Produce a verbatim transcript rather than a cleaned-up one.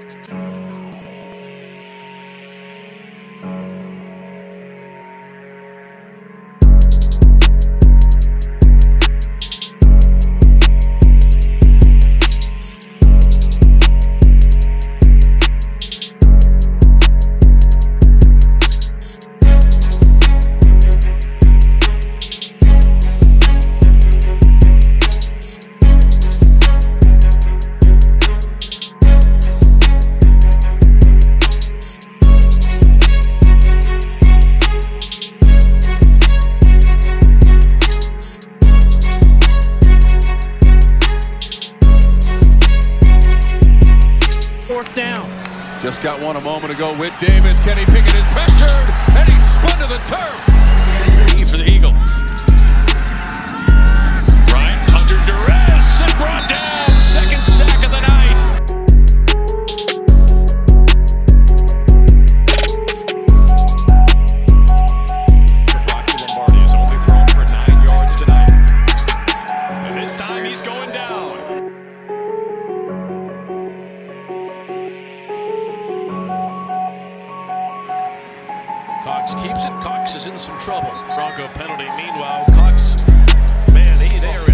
Fourth down. Just got one a moment ago with Davis. Kenny Pickett is pressured, and he's spun to the turf. Lead for the Eagles. Bryant under duress and brought down. Second sack of the night. Rocky Lombardi has only thrown for nine yards tonight. And this time he's going down. Cox keeps it. Cox is in some trouble. Bronco penalty. Meanwhile, Cox, man, he there.